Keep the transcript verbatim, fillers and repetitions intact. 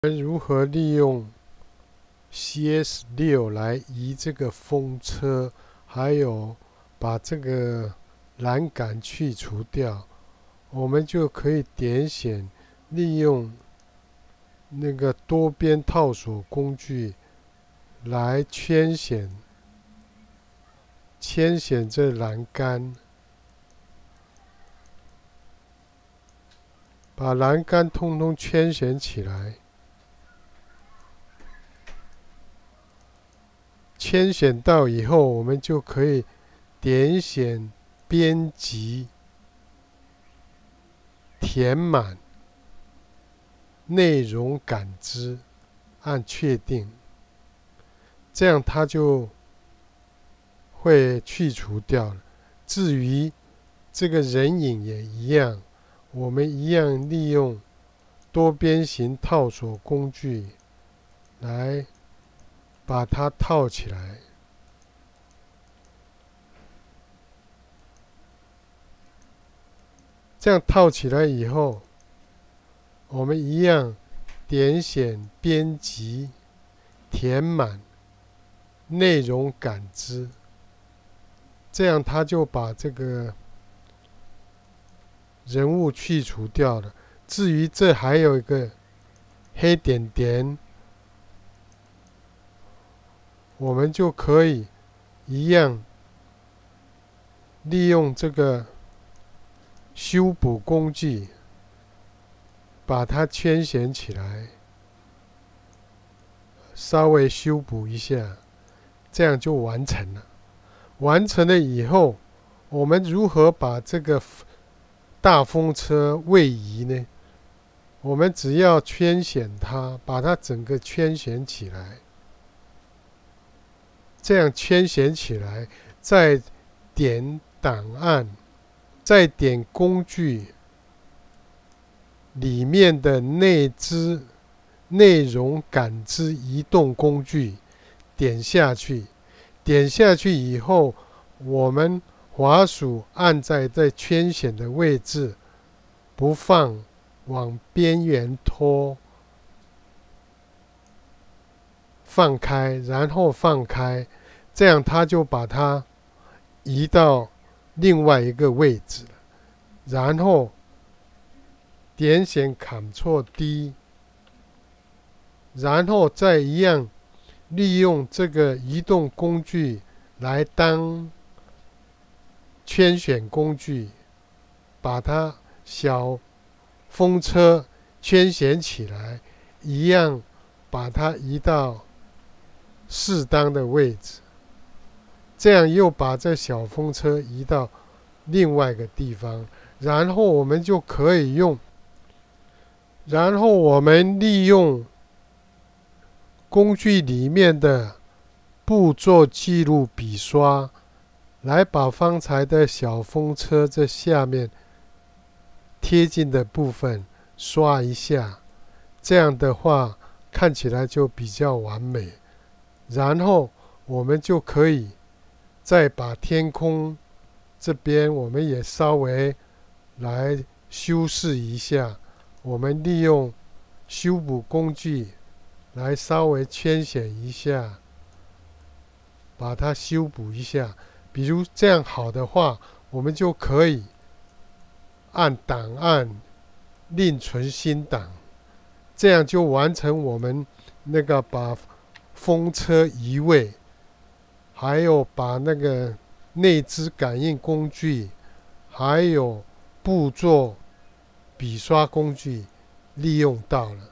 我们如何利用 C S 六 来移这个风车，还有把这个栏杆去除掉，我们就可以点选利用那个多边套索工具来牵选牵选这栏杆，把栏杆通通牵选起来。牵选到以后，我们就可以点选编辑、填满、内容感知，按确定，这样它就会去除掉了。至于这个人影也一样，我们一样利用多边形套索工具来把它套起来。这样套起来以后，我们一样点选编辑、填满、内容感知，这样它就把这个人物去除掉了。至于这还有一个黑点点，我们就可以一样利用这个修补工具把它牵选起来，稍微修补一下，这样就完成了。完成了以后，我们如何把这个大风车位移呢？我们只要圈选它，把它整个圈选起来，这样圈选起来，再点档案，再点工具里面的内置内容感知移动工具，点下去。点下去以后，我们滑鼠按在这圈选的位置，不放，往边缘拖，放开，然后放开，这样它就把它移到另外一个位置了。然后点选 Ctrl D， 然后再一样利用这个移动工具来当圈选工具，把它小风车圈选起来，一样把它移到适当的位置，这样又把这小风车移到另外一个地方，然后我们就可以用，然后我们利用工具里面的步骤记录笔刷，来把方才的小风车这下面贴近的部分刷一下，这样的话看起来就比较完美。然后我们就可以再把天空这边我们也稍微来修饰一下，我们利用修补工具来稍微圈选一下，把它修补一下。比如这样好的话，我们就可以按档案另存新档，这样就完成我们那个把风车移位，还有把那个内置感应工具，还有步骤笔刷工具利用到了。